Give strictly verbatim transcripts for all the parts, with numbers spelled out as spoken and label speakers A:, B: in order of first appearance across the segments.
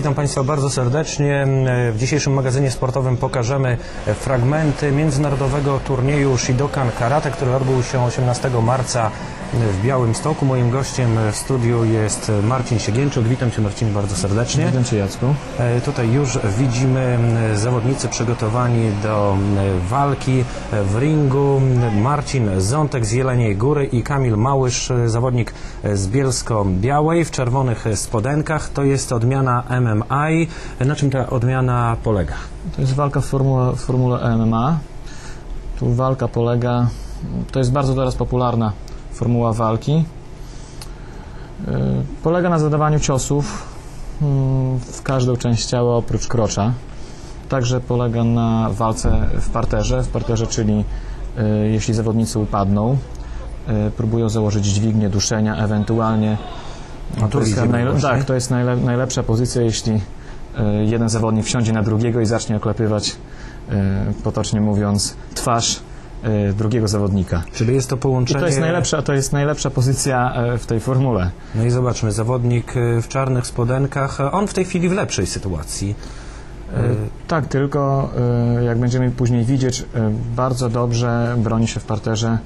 A: Witam Państwa bardzo serdecznie. W dzisiejszym magazynie sportowym pokażemy fragmenty międzynarodowego turnieju Shidokan Karate, który odbył się osiemnastego marca w Białymstoku. Moim gościem w studiu jest Marcin Siegieńczuk. Witam Cię, Marcin, bardzo serdecznie.
B: Witam Cię, Jacku.
A: Tutaj już widzimy zawodnicy przygotowani do walki w ringu. Marcin Zątek z Jeleniej Góry i Kamil Małysz, zawodnik z Bielsko-Białej w czerwonych spodenkach. To jest odmiana M M A. Na czym ta odmiana polega?
B: To jest walka w formule, w formule M M A. Tu walka polega, to jest bardzo teraz popularna formuła walki. Yy, polega na zadawaniu ciosów yy, w każdą część ciała oprócz krocza. Także polega na walce w parterze, w parterze, czyli yy, jeśli zawodnicy upadną, yy, próbują założyć dźwignię duszenia, ewentualnie
A: no to, jest
B: najle- tak, to jest najle- najlepsza pozycja, jeśli yy, jeden zawodnik wsiądzie na drugiego i zacznie oklepywać, yy, potocznie mówiąc, twarz drugiego zawodnika.
A: Czyli jest to połączenie...
B: I to jest najlepsza, to jest najlepsza pozycja w tej formule.
A: No i zobaczmy, zawodnik w czarnych spodenkach, on w tej chwili w lepszej sytuacji.
B: Tak, tylko jak będziemy później widzieć, bardzo dobrze broni się w parterze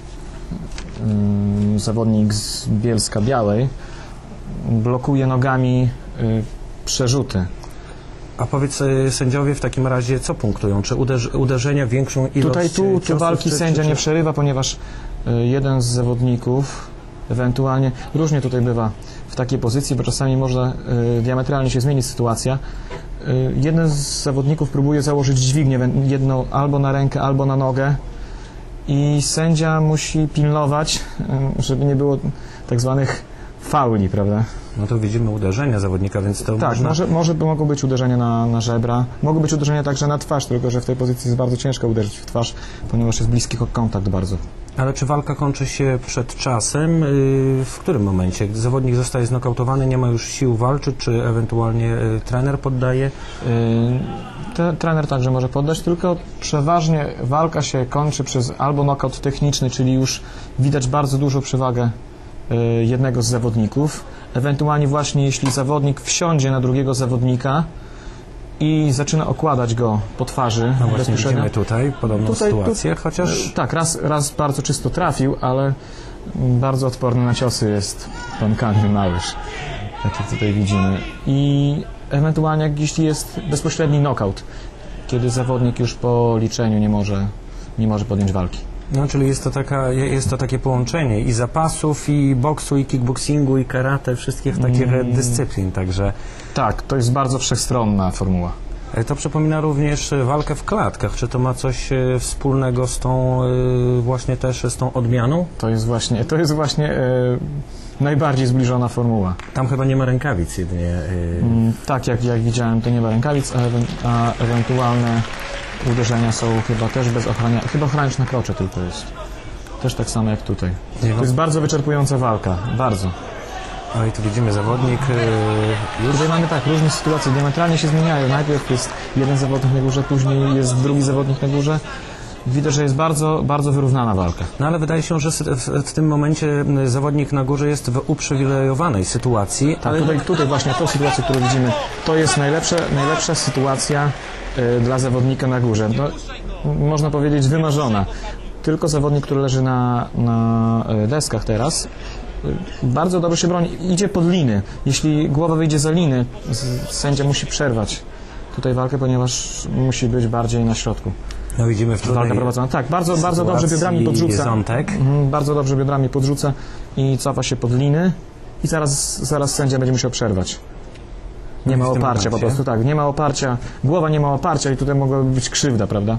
B: zawodnik z Bielska-Białej. Blokuje nogami przerzuty.
A: A powiedz, sędziowie w takim razie co punktują? Czy uderz uderzenia, większą ilość
B: Tutaj tu, tu walki
A: czy,
B: sędzia
A: czy, czy...
B: nie przerywa, ponieważ jeden z zawodników ewentualnie, różnie tutaj bywa w takiej pozycji, bo czasami może y, diametralnie się zmienić sytuacja. Y, jeden z zawodników próbuje założyć dźwignię, jedną albo na rękę, albo na nogę i sędzia musi pilnować, y, żeby nie było tak zwanych fauli, prawda?
A: No to widzimy uderzenia zawodnika, więc to
B: tak,
A: można...
B: może, może mogą być uderzenia na, na żebra, mogą być uderzenia także na twarz, tylko że w tej pozycji jest bardzo ciężko uderzyć w twarz, ponieważ jest bliski kontakt bardzo.
A: Ale czy walka kończy się przed czasem? W którym momencie? Gdy zawodnik zostaje znokautowany, nie ma już sił walczyć, czy ewentualnie trener poddaje?
B: Te, trener także może poddać, tylko przeważnie walka się kończy przez albo nokaut techniczny, czyli już widać bardzo dużą przewagę jednego z zawodników, ewentualnie właśnie jeśli zawodnik wsiądzie na drugiego zawodnika i zaczyna okładać go po twarzy.
A: No właśnie widzimy tutaj podobną
B: tutaj,
A: sytuację,
B: tu,
A: chociaż...
B: Tak, raz, raz bardzo czysto trafił, ale bardzo odporny na ciosy jest pan Kamil Małysz, tak jak tutaj widzimy. I ewentualnie jeśli jest bezpośredni knockout, kiedy zawodnik już po liczeniu nie może, nie może podjąć walki.
A: No, czyli jest to, taka, jest to takie połączenie i zapasów, i boksu, i kickboxingu, i karate, wszystkich takich mm. dyscyplin, także...
B: Tak, to jest bardzo wszechstronna formuła.
A: To przypomina również walkę w klatkach. Czy to ma coś wspólnego z tą właśnie też z tą odmianą?
B: To jest właśnie, to jest właśnie e, najbardziej zbliżona formuła.
A: Tam chyba nie ma rękawic jedynie. E...
B: Mm, tak, jak, jak widziałem, to nie ma rękawic, a, ewe, a ewentualne uderzenia są chyba też bez ochrania, chyba ochraniacz na krocze tylko jest. Też tak samo jak tutaj. To jest bardzo wyczerpująca walka, bardzo.
A: No i tu widzimy zawodnik. Już...
B: Tutaj mamy tak, różne sytuacje diametralnie się zmieniają. Najpierw jest jeden zawodnik na górze, później jest drugi zawodnik na górze. Widać, że jest bardzo, bardzo wyrównana walka.
A: No ale wydaje się, że w, w tym momencie zawodnik na górze jest w uprzywilejowanej sytuacji.
B: Tak, ale... tutaj, tutaj właśnie tą sytuację, którą widzimy, to jest najlepsza, najlepsza sytuacja y, dla zawodnika na górze. No, można powiedzieć wymarzona. Tylko zawodnik, który leży na, na deskach teraz, bardzo dobrze się broni. Idzie pod liny. Jeśli głowa wyjdzie za liny, sędzia musi przerwać tutaj walkę, ponieważ musi być bardziej na środku.
A: No widzimy w
B: walkę prowadzona. Tak, bardzo, bardzo dobrze biodrami podrzuca.
A: Zątek.
B: Mhm, bardzo dobrze biodrami podrzuca i cofa się pod liny i zaraz, zaraz sędzia będzie musiał przerwać. Nie ma oparcia po prostu, tak, nie ma oparcia, głowa nie ma oparcia i tutaj mogła być krzywda, prawda?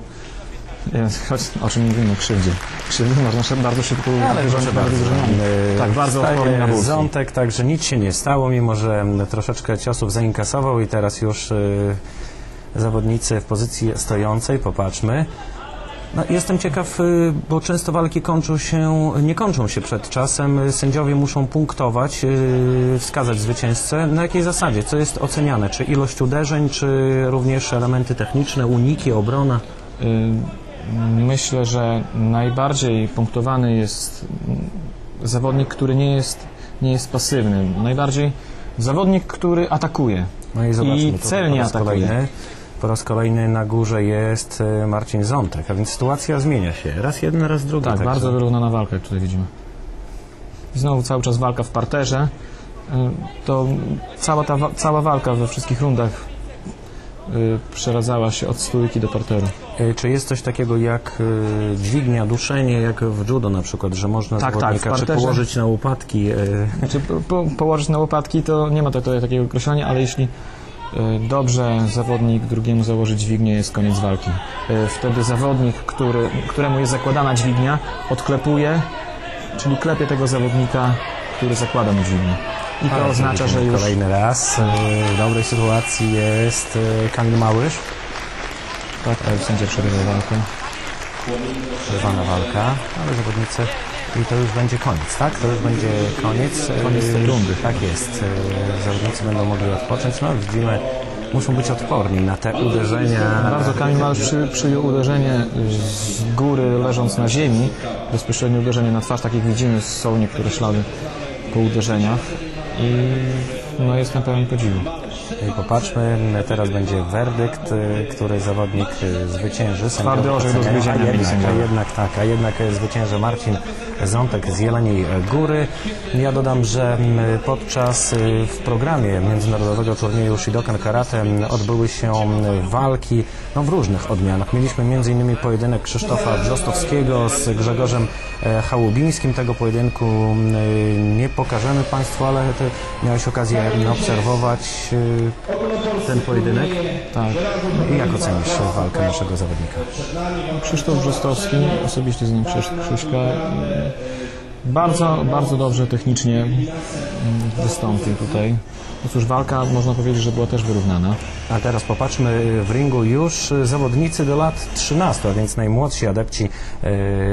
B: Choć, o czym mówimy, krzywdzie. Krzywdy można bardzo szybko...
A: Ale proszę bardzo.
B: Tak, bardzo odporny na ból.
A: Zątek, także nic się nie stało, mimo że troszeczkę ciosów zainkasował i teraz już y, zawodnicy w pozycji stojącej, popatrzmy. No, jestem ciekaw, y, bo często walki kończą się, nie kończą się przed czasem, sędziowie muszą punktować, y, wskazać zwycięzcę. Na jakiej zasadzie? Co jest oceniane? Czy ilość uderzeń, czy również elementy techniczne, uniki, obrona?
B: Y Myślę, że najbardziej punktowany jest zawodnik, który nie jest, nie jest pasywny. Najbardziej Zawodnik, który atakuje.
A: No i zobaczmy,
B: I
A: to
B: celnie
A: po raz
B: atakuje.
A: kolejny, po raz kolejny na górze jest e, Marcin Zątek, a więc sytuacja zmienia się. Raz jeden, raz drugi.
B: Tak,
A: także-
B: bardzo wyrównana walka, jak tutaj widzimy. I znowu cały czas walka w parterze. Y, To cała, ta, wa- cała walka we wszystkich rundach y, przeradzała się od stójki do parteru.
A: E, Czy jest coś takiego jak e, dźwignia, duszenie, jak w judo na przykład, że można
B: Tak, tak,
A: zawodnika
B: w
A: czy
B: parterze-
A: położyć na łopatki? e,
B: Znaczy, po, po, położyć na łopatki to nie ma tutaj takiego określenia, ale jeśli y, dobrze zawodnik drugiemu założy dźwignię, jest koniec walki. Y, Wtedy zawodnik, który, któremu jest zakładana dźwignia, odklepuje, czyli klepie tego zawodnika, który zakłada mu dźwignię. I to
A: A,
B: oznacza, że
A: widzimy
B: już...
A: Kolejny raz e, w dobrej sytuacji jest e, Kamil Małysz.
B: Tak, tak, sędzia przerywa walkę.
A: Przerwana walka, ale zawodnicy i to już będzie koniec, tak? To już będzie koniec. e,
B: Koniec tej rundy.
A: Tak jest. e, Zawodnicy będą mogli odpocząć. No widzimy, muszą być odporni na te uderzenia.
B: Bardzo Kamil Małysz przy, przyjął uderzenie z góry, leżąc na ziemi. Bezpośrednie uderzenie na twarz, tak jak widzimy, są niektóre ślady po uderzeniach. I no, jest na pełni podziwu.
A: I popatrzmy, teraz będzie werdykt, y, który zawodnik y, zwycięży. Sędziowie
B: Twardy orzech do
A: oceniają,
B: zgryzienia,
A: a
B: mieli
A: jednak, a
B: sędziowie.
A: jednak tak, a jednak y, zwycięży Marcin Zątek z Jeleniej Góry. Ja dodam, że y, podczas y, w programie międzynarodowego turnieju Shidokan Karate y, odbyły się y, walki no, w różnych odmianach. Mieliśmy między innymi pojedynek Krzysztofa Brzostowskiego z Grzegorzem y, Chałubińskim. Tego pojedynku y, nie pokażemy Państwu, ale Ty miałeś okazję obserwować y, ten pojedynek.
B: Tak.
A: I jak ocenisz walkę naszego zawodnika?
B: Krzysztof Brzostowski, osobiście znam Krzyś- Krzyśka, mm, bardzo, bardzo dobrze technicznie mm, wystąpił tutaj. No cóż, walka można powiedzieć, że była też wyrównana.
A: A teraz popatrzmy w ringu już zawodnicy do lat trzynastu, a więc najmłodsi adepci yy,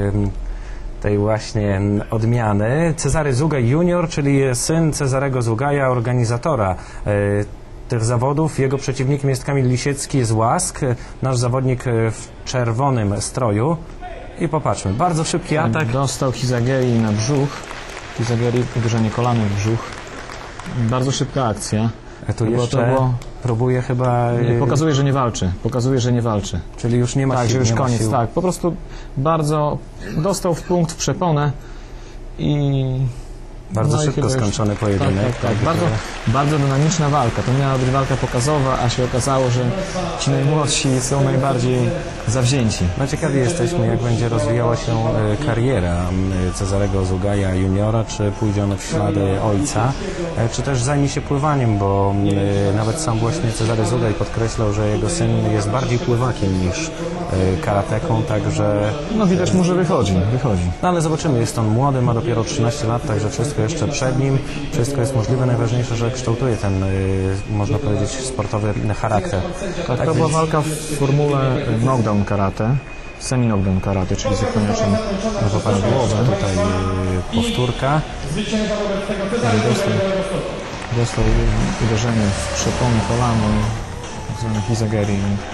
A: tej właśnie odmiany. Cezary Zugaj junior, czyli syn Cezarego Zugaja, organizatora yy, tych zawodów. Jego przeciwnikiem jest Kamil Lisiecki z Łask, nasz zawodnik w czerwonym stroju. I popatrzmy, bardzo szybki atak.
B: Dostał Hizageri na brzuch. Hizageri, uderzenie kolanem w brzuch. Bardzo szybka akcja.
A: Tu
B: To było-
A: jeszcze
B: to było-
A: próbuje chyba...
B: Nie, pokazuje, że nie walczy. Pokazuje, że nie walczy.
A: Czyli już nie ma
B: Tak,
A: sił,
B: że już
A: nie ma
B: koniec.
A: sił.
B: Tak, po prostu bardzo dostał w punkt, w przeponę i...
A: Bardzo
B: no i
A: szybko
B: chyba już-
A: skończony
B: Tak,
A: pojedynek.
B: tak, tak.
A: Także-
B: Bardzo, bardzo dynamiczna walka. To miała być walka pokazowa, a się okazało, że ci najmłodsi są najbardziej zawzięci.
A: No ciekawi jesteśmy, jak będzie rozwijała się e, kariera m, Cezarego Zugaja juniora, czy pójdzie on w ślady ojca, e, czy też zajmie się pływaniem, bo m, e, nawet sam właśnie Cezary Zugaj podkreślał, że jego syn jest bardziej pływakiem niż e, karateką, także...
B: No widać mu, że wychodzi, wychodzi.
A: No ale zobaczymy, jest on młody, ma dopiero trzynaście lat, także wszystko jeszcze przed nim, wszystko jest możliwe, najważniejsze, że kształtuje ten, e, można powiedzieć, sportowy charakter.
B: Tak, to była walka w formule knockdown karate, semi-knockdown karate, czyli z ochroniaczem
A: No popatrz, głowę, tutaj e, powtórka.
B: dostał, dostał uderzenie w przepony kolano, tak zwane Hizageri.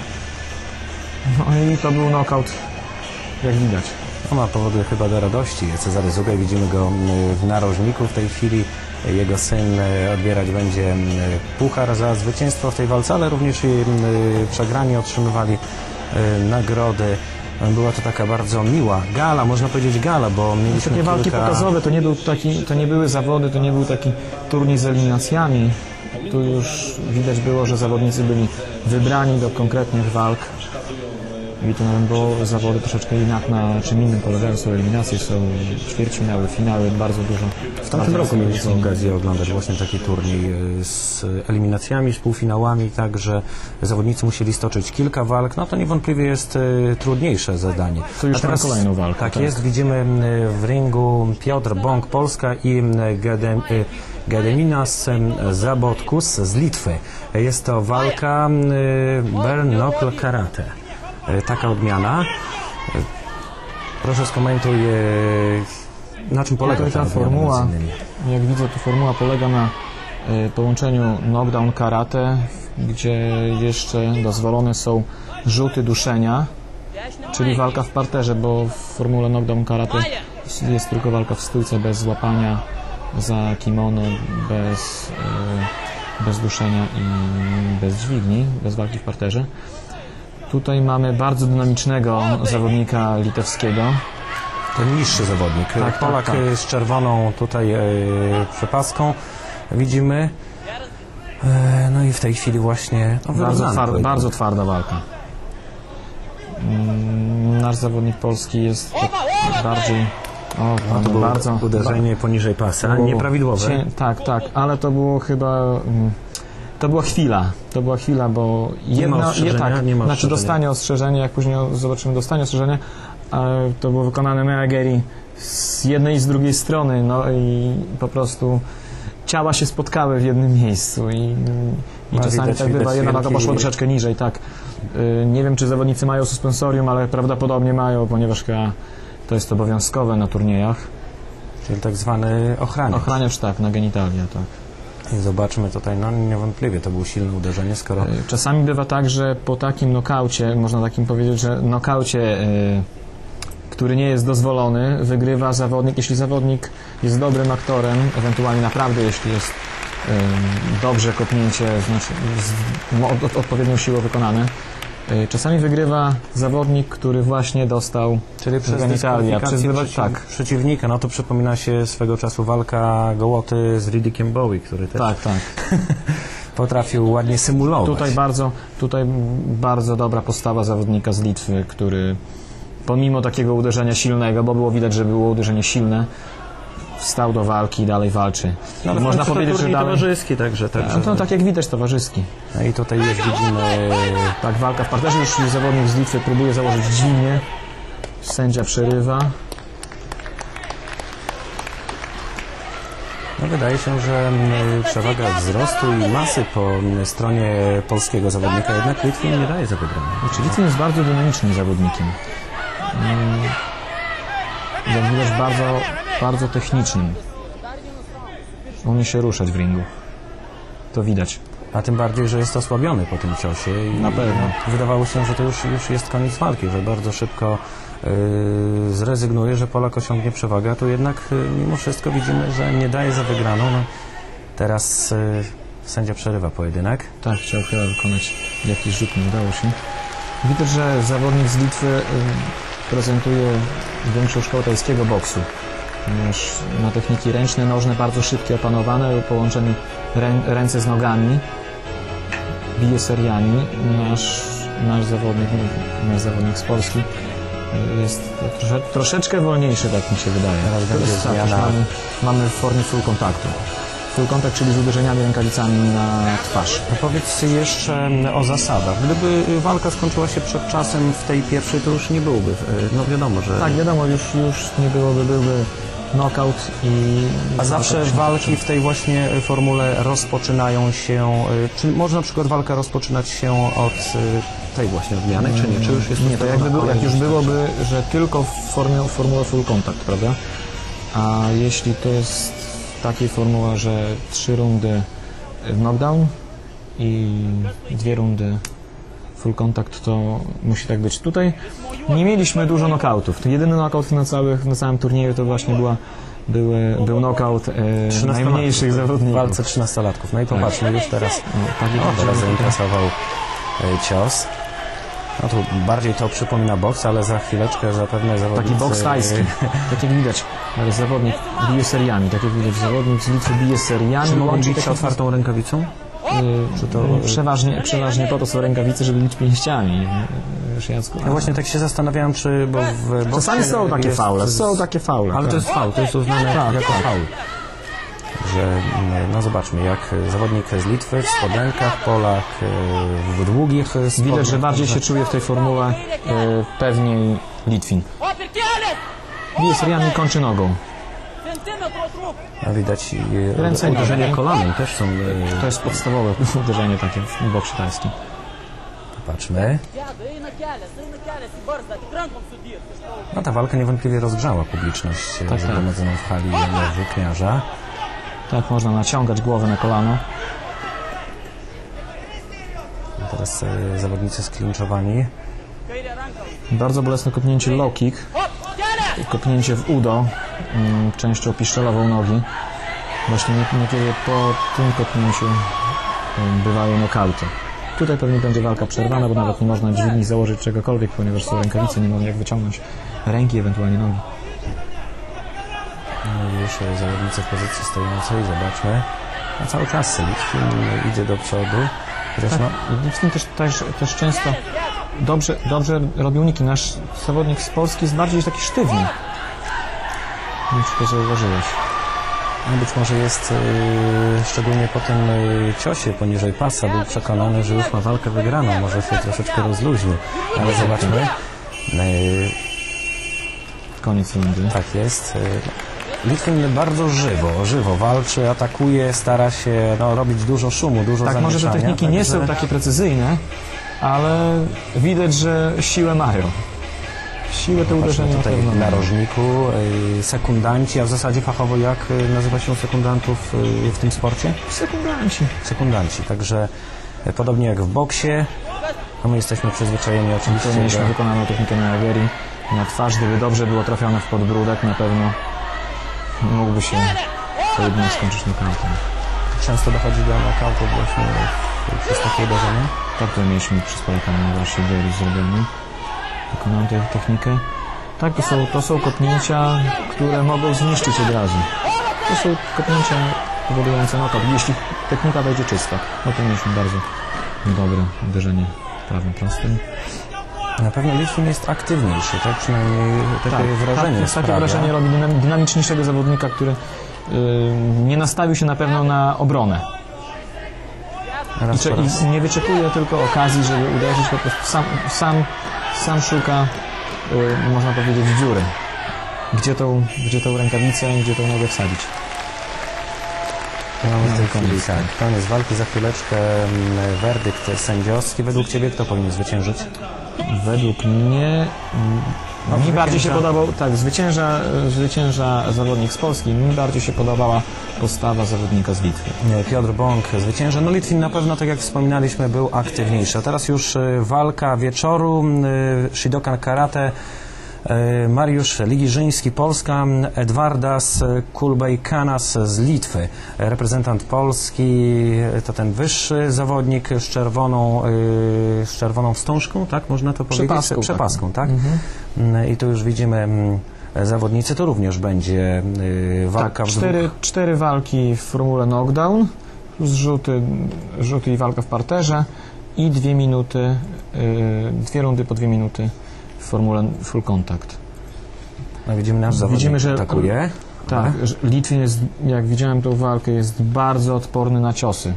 B: No i to był knockout, jak widać.
A: On ma powody chyba do radości. Cezary Zugaj, widzimy go mm, w narożniku w tej chwili. Jego syn e, odbierać będzie mm, puchar za zwycięstwo w tej walce, ale również i mm, przegrani otrzymywali e, nagrody. Była to taka bardzo miła gala, można powiedzieć gala, bo mieliśmy
B: Takie walki
A: kilka...
B: pokazowe, to nie, był taki, to nie były zawody, to nie był taki turniej z eliminacjami. Tu już widać było, że zawodnicy byli wybrani do konkretnych walk. I to nawet było zawody troszeczkę inaczej, na czym innym polegają, są eliminacje, są ćwierćfinały, finały, bardzo dużo.
A: W tamtym roku mieliśmy okazję oglądać właśnie taki turniej e, z eliminacjami, z półfinałami, tak, że zawodnicy musieli stoczyć kilka walk, no to niewątpliwie jest e, trudniejsze zadanie.
B: To już
A: A teraz,
B: na kolejną walkę.
A: Tak, jest, widzimy e, w ringu Piotr Bąk, Polska i e, Gedem, e, Gediminas e, Zabotkus z Litwy. Jest to walka e, bare knuckle karate. E, taka odmiana. E, proszę skomentuj, e, na czym polega
B: Ta
A: ta odmiana
B: formuła,
A: między innymi?
B: jak widzę, tu formuła polega na y, połączeniu knockdown karate, gdzie jeszcze dozwolone są rzuty duszenia, czyli walka w parterze, bo w formule knockdown karate jest tylko walka w stójce bez złapania za kimono bez, e, bez duszenia i bez dźwigni, bez walki w parterze. Tutaj mamy bardzo dynamicznego zawodnika litewskiego.
A: Ten niższy zawodnik.
B: Tak,
A: Polak
B: tak, tak.
A: z czerwoną tutaj e, przepaską. Widzimy. E, no i w tej chwili właśnie... No,
B: Bardzo, twar, bardzo twarda walka. Mm, nasz zawodnik polski jest tak bardziej... O,
A: No, to było
B: bardzo
A: uderzenie poniżej pasa,
B: było
A: nieprawidłowe.
B: Cię, tak, tak, ale to było chyba... mm, To była chwila, to była chwila, bo jedno,
A: ma ostrzeżenia,
B: tak,
A: nie ma
B: znaczy
A: ostrzeżenia.
B: dostanie ostrzeżenie, jak później zobaczymy dostanie ostrzeżenie, ale to było wykonane Meageri z jednej i z drugiej strony, no i po prostu ciała się spotkały w jednym miejscu i, i
A: No,
B: czasami
A: widać-
B: tak bywa,
A: widać
B: jedna waga
A: wielki-
B: poszła troszeczkę niżej, tak. Y, Nie wiem, czy zawodnicy mają suspensorium, ale prawdopodobnie mają, ponieważ chyba to jest obowiązkowe na turniejach.
A: Czyli tak zwany ochraniacz.
B: Ochraniacz, tak, na genitalia, tak.
A: I zobaczmy tutaj, no niewątpliwie to było silne uderzenie, skoro...
B: Czasami bywa tak, że po takim nokaucie, można takim powiedzieć, że nokaucie, y, który nie jest dozwolony, wygrywa zawodnik, jeśli zawodnik jest dobrym aktorem, ewentualnie naprawdę, jeśli jest y, dobrze kopnięcie, znaczy z mo- od, odpowiednią siłą wykonane. Y, czasami wygrywa zawodnik, który właśnie dostał
A: Czyli przez
B: genitalia,
A: dyskwalifikację
B: przez-
A: przeciw,
B: tak.
A: przeciwnika, no to przypomina się swego czasu walka Gołoty z Riddickiem Bowie, który też
B: Tak, tak.
A: potrafił ładnie symulować.
B: Tutaj bardzo, tutaj bardzo dobra postawa zawodnika z Litwy, który pomimo takiego uderzenia silnego, bo było widać, że było uderzenie silne, wstał do walki i dalej walczy.
A: No, ale
B: Można
A: to
B: powiedzieć, że
A: turniej
B: dalej...
A: towarzyski, także, także...
B: No to tak jak widać, towarzyski.
A: No i tutaj już widzimy...
B: Tak, walka w parterze, już zawodnik z Litwy próbuje założyć dźwignię. Sędzia przerywa.
A: No wydaje się, że mm, przewaga wzrostu i masy po mm, stronie polskiego zawodnika, jednak Litwin nie daje za wygraną.
B: Znaczy, Litwin jest bardzo dynamicznym zawodnikiem. Mm, Jak widać, bardzo, bardzo technicznym. Umie się ruszać w ringu. To widać.
A: A tym bardziej, że jest osłabiony po tym ciosie i
B: Na pewno.
A: wydawało się, że to już, już jest koniec walki, że bardzo szybko yy, zrezygnuje, że Polak osiągnie przewagę, a tu jednak yy, mimo wszystko widzimy, że nie daje za wygraną. No, teraz yy, sędzia przerywa pojedynek.
B: Tak, chciał chyba wykonać jakiś rzut, nie udało się. Widać, że zawodnik z Litwy y, prezentuje większą szkołę tajskiego boksu. Ponieważ ma techniki ręczne, nożne, bardzo szybkie, opanowane, połączenie rę, ręce z nogami. Bije seriami. Nasz, nasz, zawodnik, nasz zawodnik z Polski y, jest trosze, troszeczkę wolniejszy, tak mi się wydaje.
A: Teraz
B: To
A: będzie
B: jest tak,
A: zmiana.
B: mamy, mamy w formie full kontaktu. Full kontakt, czyli z uderzeniami rękawicami na twarz.
A: No powiedz jeszcze o zasadach. Gdyby walka skończyła się przed czasem w tej pierwszej, to już nie byłoby, no wiadomo, że...
B: Tak, wiadomo, już, już nie byłoby, byłby knockout i...
A: A zawsze walki w tej właśnie formule rozpoczynają się, y, czy może na przykład walka rozpoczynać się od y, tej właśnie odmiany, czy nie? Czy już jest
B: Nie, to jakby był, jak już byłoby, że tylko w formie, w formule full contact, prawda? A jeśli to jest takiej formuła, że trzy rundy knockdown i dwie rundy full contact, to musi tak być. Tutaj nie mieliśmy dużo knockoutów. To jedyny knockout na, całych, na całym turnieju to właśnie była, były, był knockout e, najmniejszych
A: W
B: zawodników.
A: walce trzynastolatków. No i popatrzmy już teraz.
B: No, tak
A: O,
B: widać,
A: teraz
B: że-
A: zainkasował y, cios. No tu bardziej to przypomina boks, ale za chwileczkę zapewne zawodnicy...
B: Taki boks tajski. Tak jak widać, ale zawodnik bije seriami. Tak jak widać, zawodnik z Litwy bije seriami.
A: Czy mogą
B: łączy
A: bić
B: takie-
A: otwartą rękawicą?
B: Yy,
A: Czy to-
B: przeważnie, przeważnie po to są rękawice, żeby bić pięściami. Wiesz, Jacku?
A: Ja właśnie tak się zastanawiałem, czy... Bo w boksie
B: Czasami są takie
A: jest-
B: faule, są takie faule.
A: Ale
B: tak.
A: to jest faul, to jest uznane
B: Tak,
A: jako
B: tak.
A: faul. Że, no zobaczmy, jak zawodnik z Litwy w spodenkach, Polak w długich spodniach.
B: Widać, że bardziej się czuje w tej formule yy, pewniej Litwin. Bije seriami i kończy nogą.
A: A widać i
B: Ręce nie.
A: uderzenia kolanem też są... e,
B: To jest podstawowe uderzenie takie w boksie tajskim.
A: Patrzmy. No ta walka niewątpliwie rozgrzała publiczność
B: Tak,
A: tak,
B: tak.
A: zgromadzoną w hali Włókniarza.
B: Tak, można naciągać głowę na kolano.
A: Teraz e, zawodnicy sklinczowani.
B: Bardzo bolesne kopnięcie low kick. Kopnięcie w udo, mm, częścią piszczelową nogi. Właśnie nie- niekiedy po tym kopnięciu y, bywają nokauty. Tutaj pewnie będzie walka przerwana, bo nawet nie można dźwigni założyć czegokolwiek, ponieważ są rękawice, nie można jak wyciągnąć ręki, ewentualnie nogi.
A: No już e, zawodnicy w pozycji stojącej, zobaczmy. A cały czas Litwin idzie do przodu. Chociaż
B: Tak,
A: no,
B: Litwin też, też, też często dobrze, dobrze robi uniki. Nasz zawodnik z Polski jest bardziej taki sztywny. Nie wiem, czy to zauważyłeś.
A: no być może jest e, szczególnie po tym e, ciosie poniżej pasa był przekonany, że już ma walkę wygraną. Może się troszeczkę rozluźnił. Ale zobaczmy. E,
B: Koniec rundy.
A: Tak jest. Litwin bardzo żywo, żywo walczy, atakuje, stara się no, robić dużo szumu, dużo
B: Tak, może te
A: zamieszania,
B: techniki nie
A: także-
B: są takie precyzyjne, ale widać, że siłę mają. Siłę te
A: Patrzmy
B: uderzenia na
A: tutaj
B: pewno
A: w
B: mają.
A: narożniku, y, sekundanci, a w zasadzie fachowo jak y, nazywa się sekundantów y, w tym sporcie?
B: Sekundanci.
A: Sekundanci, także y, podobnie jak w boksie, a my jesteśmy przyzwyczajeni
B: To
A: oczywiście
B: mieliśmy
A: do...
B: wykonaną technikę na Jageri na twarz. Gdyby dobrze było trafione w podbródek, na pewno mógłby się to jednak skończyć nokautem.
A: Często dochodzi do nokautów właśnie y, przez takie uderzenie.
B: Tak, tutaj mieliśmy przez Polakami właśnie Jageri zrobiony. Wykonałem tę technikę. Tak, to są, to są kopnięcia, które mogą zniszczyć od razu. To są kopnięcia powodujące nokaut, jeśli technika będzie czysta. No to mieliśmy bardzo dobre uderzenie prawym prostym.
A: Na pewno Litwin jest aktywniejszy, tak przynajmniej takie wrażenie
B: tak,
A: sprawia.
B: takie wrażenie robi dynam- dynamiczniejszego zawodnika, który y, nie nastawił się na pewno na obronę. I,
A: Raz
B: cze-
A: po raz.
B: I nie wyczekuje tylko okazji, żeby uderzyć, po prostu sam, sam, sam szuka, y, można powiedzieć, dziury. Gdzie tą, gdzie tą rękawicę, gdzie tą nogę wsadzić.
A: Mamy w tej
B: No,
A: chwili,
B: koniec.
A: tak, koniec walki, za chwileczkę mm, werdykt sędziowski. Według Ciebie kto powinien zwyciężyć?
B: Według mnie
A: No,
B: mi bardziej się
A: zwycięża-
B: podobał, tak, zwycięża, zwycięża zawodnik z Polski, mi bardziej się podobała postawa zawodnika z Litwy.
A: Nie, Piotr Bąk zwycięża. No Litwin na pewno, tak jak wspominaliśmy, był aktywniejszy. A teraz już y, walka wieczoru, y, Shidokan Karate, y, Mariusz Ligiżyński, Polska, Edwardas Kulbej-Kanas z Litwy. Reprezentant Polski y, to ten wyższy zawodnik z czerwoną, y, z czerwoną wstążką, tak można to powiedzieć?
B: Przepaską,
A: Przepaską, tak? Y, I tu już widzimy mm, zawodnicy, to również będzie y, walka
B: Tak,
A: w
B: cztery, cztery walki w formule knockdown, plus rzuty, rzuty i walka w parterze i dwie minuty, y, dwie rundy po dwie minuty w formule full contact.
A: No, widzimy nasz zawodnik
B: Widzimy, że-
A: atakuje.
B: Tak, że Litwin jest, jak widziałem tą walkę, jest bardzo odporny na ciosy.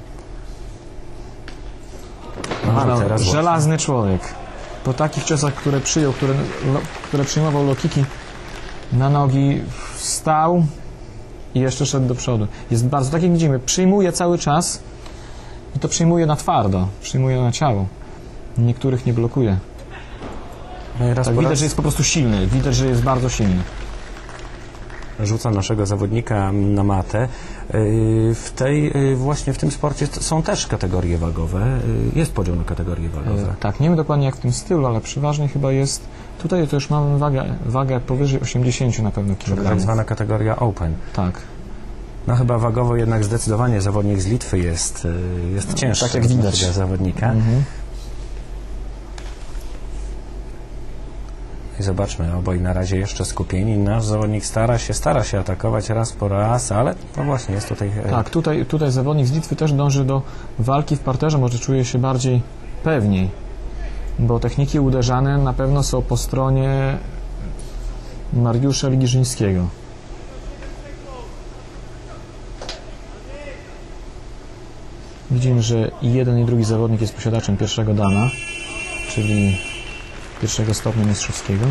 A: Aha,
B: Można-
A: teraz
B: żelazny człowiek. Po takich ciosach, które przyjął, które, lo, które przyjmował low kicki na nogi, wstał i jeszcze szedł do przodu. Jest bardzo, tak jak widzimy, przyjmuje cały czas i to przyjmuje na twardo, przyjmuje na ciało. Niektórych nie blokuje.
A: No i raz
B: Tak,
A: po
B: widać,
A: raz
B: że jest po prostu silny, widać, że jest bardzo silny.
A: rzuca naszego zawodnika na matę. Yy, W tej, yy, właśnie w tym sporcie t- są też kategorie wagowe. Yy, Jest podział na kategorie wagowe.
B: E, Tak, nie wiem dokładnie jak w tym stylu, ale przeważnie chyba jest, tutaj to już mamy wagę, wagę powyżej osiemdziesiąt na pewno
A: Tak
B: kilogramów.
A: zwana kategoria Open.
B: Tak.
A: No chyba wagowo jednak zdecydowanie zawodnik z Litwy jest, yy, jest cięższy
B: tak jak
A: od
B: widać.
A: naszego zawodnika.
B: Mhm.
A: I zobaczmy, obaj na razie jeszcze skupieni. Nasz zawodnik stara się, stara się atakować raz po raz, ale no właśnie jest tutaj... e,
B: Tak, tutaj, tutaj zawodnik z Litwy też dąży do walki w parterze, może czuje się bardziej pewniej, bo techniki uderzane na pewno są po stronie Mariusza Ligiżyńskiego. Widzimy, że i jeden i drugi zawodnik jest posiadaczem pierwszego dana, czyli pierwszego stopnia mistrzowskiego.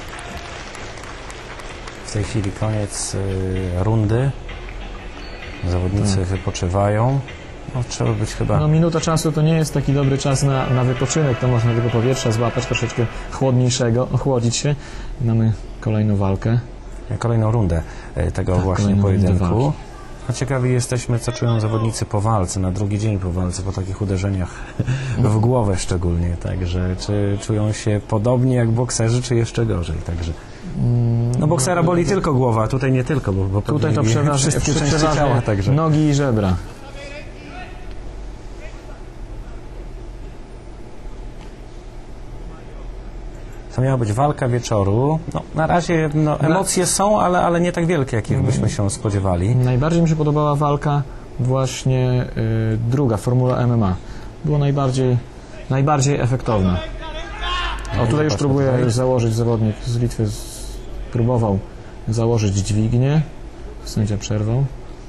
A: W tej chwili koniec y, rundy. Zawodnicy wypoczywają. No, trzeba być chyba...
B: No minuta czasu to nie jest taki dobry czas na, na wypoczynek, to można tego powietrza złapać, troszeczkę chłodniejszego, ochłodzić się. Mamy kolejną walkę.
A: Kolejną rundę y, tego
B: Tak,
A: właśnie
B: kolejną rundę
A: pojedynku.
B: walki.
A: A ciekawi jesteśmy, co czują zawodnicy po walce, na drugi dzień po walce, po takich uderzeniach w głowę szczególnie. Także czy czują się podobnie jak bokserzy, czy jeszcze gorzej. Także No boksera boli tylko głowa, tutaj nie tylko, bo, bo
B: Tutaj to przeważnie
A: wszystkie części ciała, także.
B: Nogi i żebra.
A: To miała być walka wieczoru. No, na razie no, emocje są, ale, ale nie tak wielkie, jakich byśmy się spodziewali.
B: Najbardziej mi się podobała walka właśnie y, druga, Formula M M A. Było najbardziej, najbardziej efektowne. O, tutaj już próbuje już założyć zawodnik z Litwy. Z, próbował założyć dźwignię. Sędzia przerwał.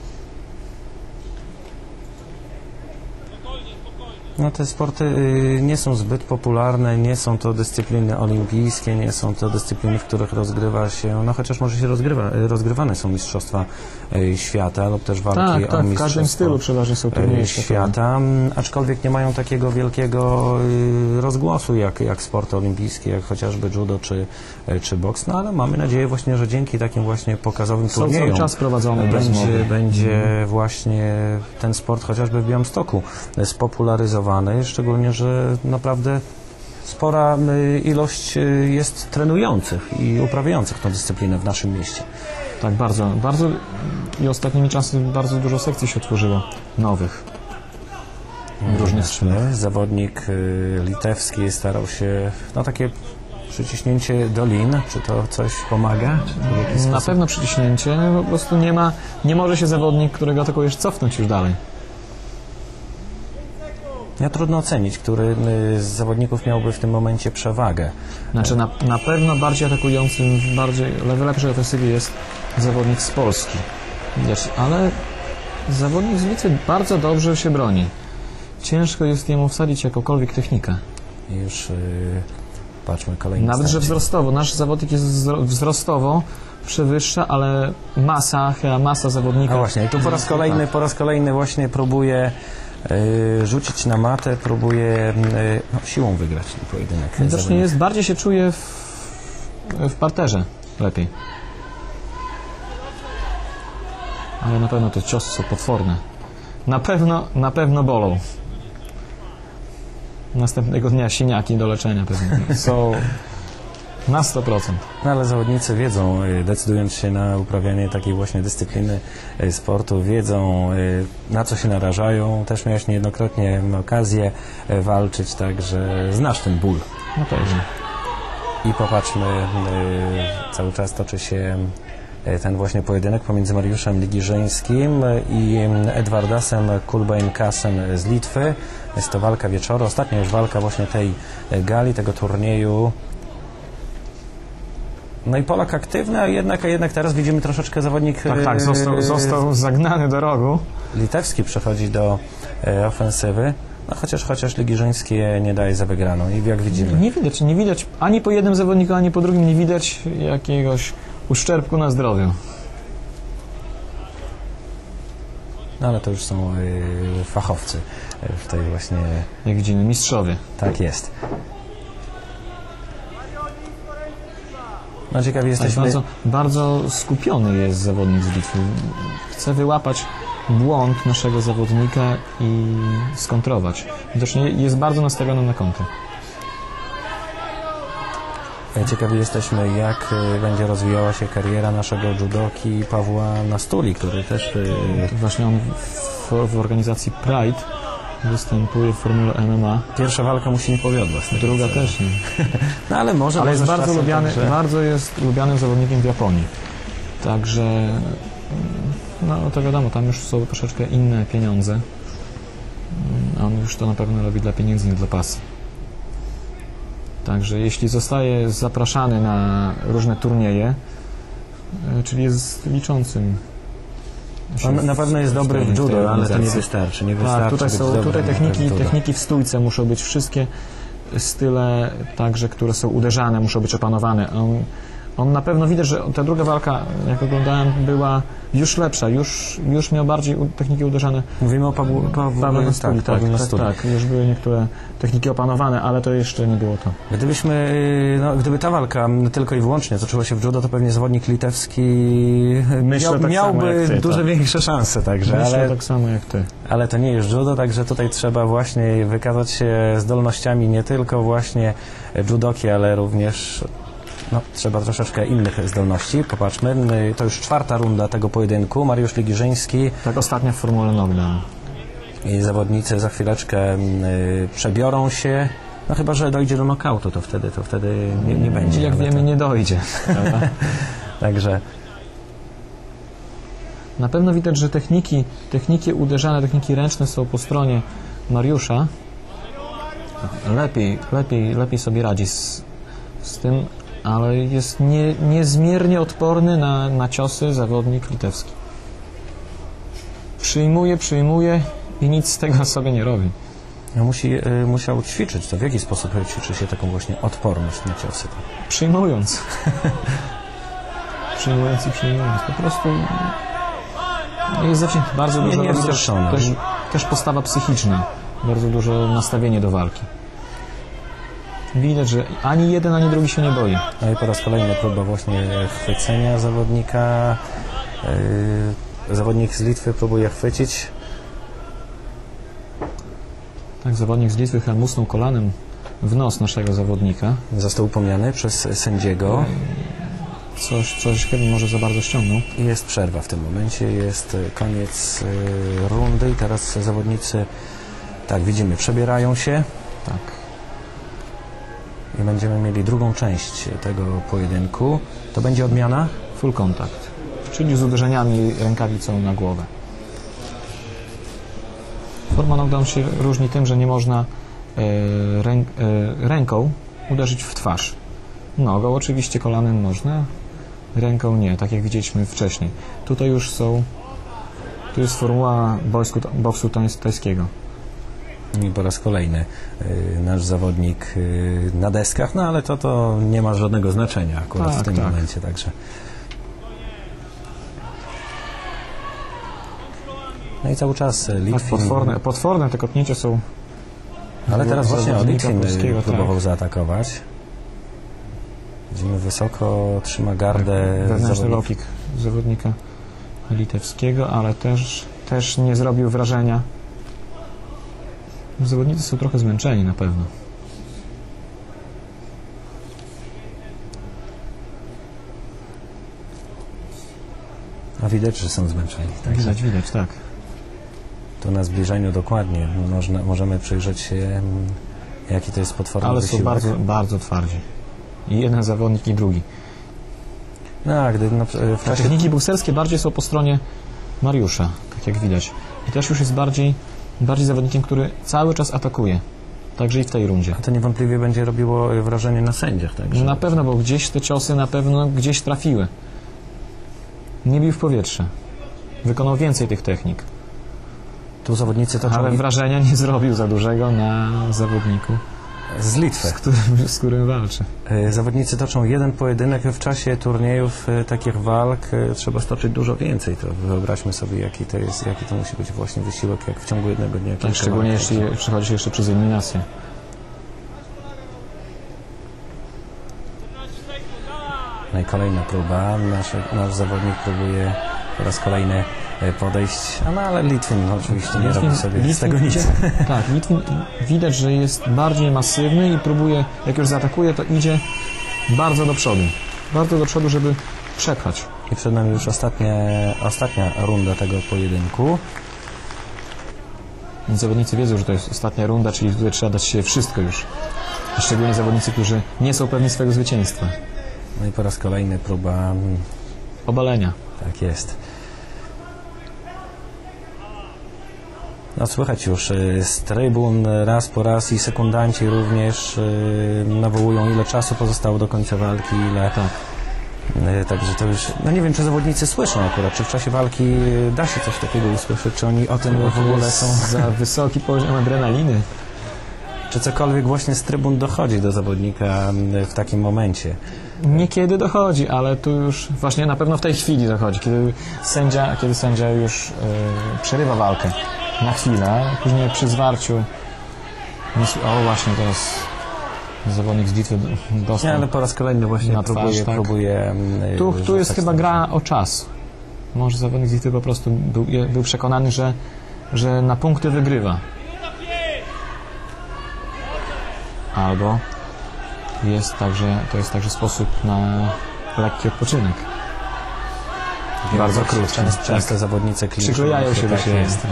A: No te sporty y, nie są zbyt popularne, nie są to dyscypliny olimpijskie, nie są to dyscypliny, w których rozgrywa się, no chociaż może się rozgrywa, rozgrywane są mistrzostwa y, świata lub też walki
B: tak,
A: o
B: tak, w każdym
A: mistrzostwo
B: stylu przeważnie są turnieje
A: y, świata, aczkolwiek nie mają takiego wielkiego y, rozgłosu jak, jak sporty olimpijskie, jak chociażby judo czy, y, czy boks, no ale mamy nadzieję właśnie, że dzięki takim właśnie pokazowym
B: są
A: turniejom
B: cały czas prowadzone
A: będzie, będzie właśnie ten sport chociażby w Białymstoku spopularyzowany. Szczególnie, że naprawdę spora ilość jest trenujących i uprawiających tę dyscyplinę w naszym mieście.
B: Tak, bardzo, bardzo i ostatnimi czasy bardzo dużo sekcji się otworzyło, nowych. Różnych
A: Różnych Zawodnik litewski starał się, no takie przyciśnięcie do lin, czy to coś pomaga? Czy to w jakiś
B: Na
A: sposób?
B: pewno przyciśnięcie, no, po prostu nie ma, nie może się zawodnik, którego atakujesz, cofnąć już dalej.
A: Ja trudno ocenić, który z zawodników miałby w tym momencie przewagę.
B: Znaczy na, na pewno bardziej atakującym, bardziej, w lepszej ofensywie jest zawodnik z Polski. Widać, ale zawodnik z Litwy bardzo dobrze się broni. Ciężko jest jemu wsadzić jakąkolwiek technikę.
A: I już yy, patrzmy kolejny
B: Nawet, że
A: starcie.
B: wzrostowo. Nasz zawodnik jest wzro- wzrostowo przewyższa, ale masa, chyba masa zawodnika.
A: A właśnie, i tu po raz kolejny, po raz kolejny właśnie próbuje yy, rzucić na matę, próbuje yy, no, siłą wygrać ten pojedynek.
B: Widocznie
A: zawodnik.
B: jest, bardziej się czuje w, w parterze lepiej. Ale na pewno te ciosy są potworne. Na pewno, na pewno bolą. Następnego dnia siniaki do leczenia pewnie są na sto procent.
A: No ale zawodnicy wiedzą, yy, decydując się na uprawianie takiej właśnie dyscypliny yy, sportu, wiedzą, yy, na co się narażają. Też miałeś niejednokrotnie okazję yy, walczyć, także znasz ten ból.
B: Na pewno.
A: I popatrzmy, yy, cały czas toczy się yy, ten właśnie pojedynek pomiędzy Mariuszem Ligirzyńskim i Edwardasem Kulbainkasem z Litwy. Jest to walka wieczoru, ostatnia już walka właśnie tej gali, tego turnieju. No i Polak aktywny, a jednak, a jednak teraz widzimy troszeczkę zawodnik
B: Tak, tak, został, został zagnany do rogu.
A: litewski przechodzi do e, ofensywy, no chociaż, chociaż Ligirzyński nie daje za wygraną i jak widzimy.
B: Nie widać, nie widać ani po jednym zawodniku, ani po drugim nie widać jakiegoś uszczerbku na zdrowiu.
A: No ale to już są e, fachowcy w tej właśnie...
B: Jak widzimy, mistrzowie.
A: Tak jest. No ciekawi
B: Tak,
A: jesteśmy...
B: bardzo, bardzo skupiony jest zawodnik z Litwy. Chce wyłapać błąd naszego zawodnika i skontrować. Widocznie jest bardzo nastawiony na kontrę.
A: Ciekawi jesteśmy, jak e, będzie rozwijała się kariera naszego judoki Pawła Nastuli, który też... e,
B: Właśnie on w, w organizacji Pride występuje w formule M M A.
A: Pierwsza walka mu się nie powiodła. z tego
B: Druga
A: co-
B: też nie.
A: No ale może...
B: Ale jest
A: może z
B: bardzo
A: czasem
B: lubiany,
A: także-
B: bardzo jest lubianym zawodnikiem w Japonii. Także no to wiadomo, tam już są troszeczkę inne pieniądze. A on już to na pewno robi dla pieniędzy, nie dla pasji. Także jeśli zostaje zapraszany na różne turnieje, y, czyli jest liczącym się
A: On na pewno jest
B: w-
A: dobry w
B: tej
A: judo, ale to nie
B: organizacji.
A: wystarczy. Nie wystarczy
B: Tak, tutaj
A: być
B: są
A: dobrym
B: tutaj techniki,
A: w judo.
B: techniki w stójce muszą być wszystkie style, także które są uderzane, muszą być opanowane. On, on na pewno widać, że ta druga walka, jak oglądałem, była już lepsza, już, już miał bardziej u- techniki uderzane.
A: Mówimy o Pawłu, Pawłu,
B: Paweł Nastuli,
A: tak,
B: tak,
A: Pawle
B: tak,
A: Nastuli.
B: tak, już były niektóre techniki opanowane, ale to jeszcze nie było to.
A: Gdybyśmy, no, gdyby ta walka tylko i wyłącznie toczyła się w judo, to pewnie zawodnik litewski
B: Myślę
A: miał,
B: tak
A: miałby
B: samo jak ty,
A: dużo
B: tak.
A: większe szanse, także,
B: Myślę
A: ale,
B: tak samo jak ty.
A: ale to nie jest judo, także tutaj trzeba właśnie wykazać się zdolnościami nie tylko właśnie judoki, ale również No, trzeba troszeczkę innych zdolności. Popatrzmy, to już czwarta runda tego pojedynku. Mariusz Ligierzyński.
B: Tak, ostatnia w formule knockdown.
A: I zawodnicy za chwileczkę y, przebiorą się. No chyba, że dojdzie do knockoutu, to wtedy, to wtedy nie, nie będzie.
B: Jak wiemy,
A: to...
B: nie dojdzie.
A: Także
B: na pewno widać, że techniki, techniki uderzane, techniki ręczne są po stronie Mariusza. Lepiej, lepiej, lepiej sobie radzi z, z tym, ale jest nie, niezmiernie odporny na, na ciosy zawodnik litewski. Przyjmuje, przyjmuje i nic z tego sobie nie robi.
A: no musi, y, musiał ćwiczyć to. W jaki sposób ćwiczy się taką właśnie odporność na ciosy?
B: Przyjmując. Przyjmując i przyjmując. Po prostu jest zawsze bardzo dużo
A: nie, nie
B: robi też, też, też postawa psychiczna. Bardzo dużo nastawienie do walki. Widać, że ani jeden, ani drugi się nie boi.
A: No i po raz kolejny próba właśnie chwycenia zawodnika. Yy, zawodnik z Litwy próbuje chwycić.
B: Tak, zawodnik z Litwy musnął kolanem w nos naszego zawodnika.
A: Został upomniany przez sędziego.
B: Coś, coś chyba może za bardzo ściągnął.
A: I jest przerwa w tym momencie. Jest koniec yy, rundy i teraz zawodnicy, tak widzimy, przebierają się.
B: Tak.
A: I będziemy mieli drugą część tego pojedynku. To będzie odmiana?
B: Full contact, czyli z uderzeniami rękawicą na głowę. Forma knockdown się różni tym, że nie można e, rę, e, ręką uderzyć w twarz. Nogą oczywiście, kolanem można, ręką nie, tak jak widzieliśmy wcześniej. Tutaj już są, tu jest formuła boksu, boksu tajskiego.
A: I po raz kolejny y, nasz zawodnik y, na deskach, no ale to, to nie ma żadnego znaczenia akurat
B: tak,
A: w tym
B: tak.
A: momencie, także. No i cały czas Litwin...
B: Tak, potworne, potworne te kopnięcia są.
A: Ale teraz właśnie Litwin próbował
B: tak.
A: zaatakować. Widzimy, wysoko trzyma gardę
B: tak, wewnętrzny
A: zawodnik.
B: lopik zawodnika litewskiego, ale też, też nie zrobił wrażenia. Zawodnicy są trochę zmęczeni na pewno.
A: A widać, że są zmęczeni.
B: Tak, widać, widać, tak.
A: Tu na zbliżeniu dokładnie można, możemy przyjrzeć się, jaki to jest potworny
B: Ale
A: wysiłek.
B: są bardzo, bardzo twardzi. I jeden zawodnik, i drugi.
A: No, a gdy no, w czasie...
B: Techniki bokserskie bardziej są po stronie Mariusza, tak jak widać. I też już jest bardziej, bardziej zawodnikiem, który cały czas atakuje. Także i w tej rundzie.
A: A to niewątpliwie będzie robiło wrażenie na sędziach, także.
B: Na pewno, bo gdzieś te ciosy na pewno gdzieś trafiły. Nie bił w powietrze. Wykonał więcej tych technik.
A: Tu zawodnicy toczą...
B: Ale wrażenia nie zrobił za dużego na zawodniku,
A: z Litwy,
B: z którym, z którym walczy.
A: Zawodnicy toczą jeden pojedynek, w czasie turniejów takich walk trzeba stoczyć dużo więcej. To wyobraźmy sobie, jaki to jest, jaki to musi być właśnie wysiłek, jak w ciągu jednego dnia.
B: Tak, szczególnie walk, jeśli przechodzi się jeszcze przez eliminację.
A: No i kolejna próba. Nasz, nasz zawodnik próbuje po raz kolejny podejść, no ale Litwin no, oczywiście nie
B: Litwin,
A: robi sobie
B: Litwin
A: z tego nic.
B: Idzie, tak, Litwin widać, że jest bardziej masywny i próbuje, jak już zaatakuje, to idzie bardzo do przodu. Bardzo do przodu, żeby przepchać.
A: I przed nami już ostatnie, ostatnia runda tego pojedynku.
B: Zawodnicy wiedzą, że to jest ostatnia runda, czyli tutaj trzeba dać się wszystko już. Szczególnie zawodnicy, którzy nie są pewni swojego zwycięstwa.
A: No i po raz kolejny próba...
B: Obalenia.
A: Tak jest. No słychać już z trybun raz po raz i sekundanci również nawołują, ile czasu pozostało do końca walki, ile...
B: Tak.
A: Także to już... No nie wiem, czy zawodnicy słyszą akurat, czy w czasie walki da się coś takiego usłyszeć, czy oni o tym w ogóle są...
B: Za wysoki poziom adrenaliny.
A: Czy cokolwiek właśnie z trybun dochodzi do zawodnika w takim momencie?
B: Niekiedy dochodzi, ale tu już właśnie na pewno w tej chwili dochodzi, kiedy sędzia, kiedy sędzia już yy, przerywa walkę na chwilę, później przy zwarciu o właśnie teraz zawodnik z Litwy dostał.
A: Nie, ale po raz kolejny właśnie
B: na twarz,
A: próbuje,
B: tak.
A: próbuje
B: tu, tu jest chyba gra o czas. Może zawodnik z Litwy po prostu był, był przekonany, że, że na punkty wygrywa. Albo jest także, to jest także sposób na lekki odpoczynek. Bardzo krótki.
A: Często, często
B: tak.
A: zawodnicy kliniczni
B: Przyklejają się do
A: tak
B: siebie.
A: jest.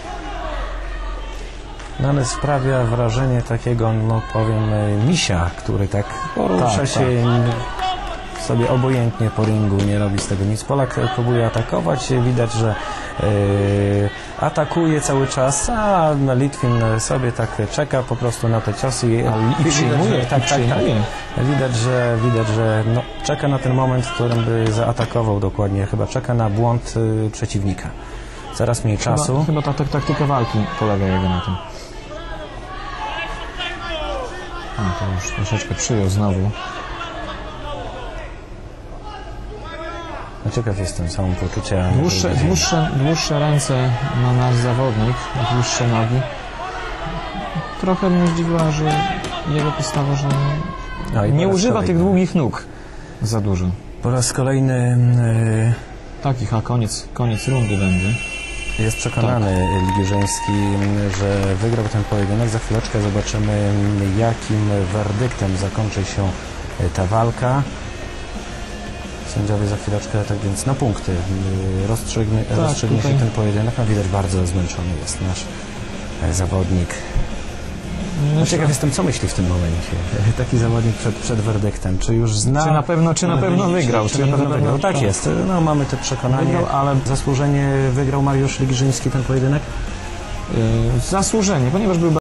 A: No ale sprawia wrażenie takiego, no powiem, misia, który tak porusza
B: Tak,
A: się sobie obojętnie po ringu, nie robi z tego nic. Polak próbuje atakować, widać, że yy, atakuje cały czas, a Litwin sobie tak czeka po prostu na te ciosy i,
B: I przyjmuje,
A: widać, że, tak,
B: i
A: tak,
B: przyjmuje.
A: tak. Widać, że, widać, że no, czeka na ten moment, w którym by zaatakował dokładnie, chyba czeka na błąd yy, przeciwnika. Coraz mniej czasu.
B: Chyba, chyba ta, ta taktyka walki polega jego na tym. A, to już troszeczkę przyjął znowu.
A: No, ciekaw jestem samopoczucia.
B: Dłuższe, dłuższe, dłuższe ręce ma nasz zawodnik, dłuższe nogi. Trochę mnie zdziwiła, że jego postawa, że
A: No i
B: nie
A: po raz
B: używa
A: kolejny.
B: tych długich nóg za dużo.
A: Po raz kolejny yy,
B: Takich, a koniec, koniec rundy będzie.
A: jest przekonany Ligi Żeński, że wygrał ten pojedynek. Za chwileczkę zobaczymy, jakim werdyktem zakończy się ta walka. Sędziowie za chwileczkę, tak więc na punkty yy, rozstrzygnie,
B: Tak,
A: rozstrzygnie
B: tutaj-
A: się ten pojedynek. No, widać, bardzo zmęczony jest nasz e, zawodnik. No, ciekaw jestem, co myśli w tym momencie taki zawodnik przed, przed werdyktem. Czy już zna...
B: Czy na pewno, czy na pewno wygrał?
A: Czy, czy na pewno wygrał? Tak jest. No, mamy te przekonanie.
B: Wygrał, ale
A: Zasłużenie wygrał Mariusz Ligiżyński ten pojedynek?
B: yy, zasłużenie, ponieważ był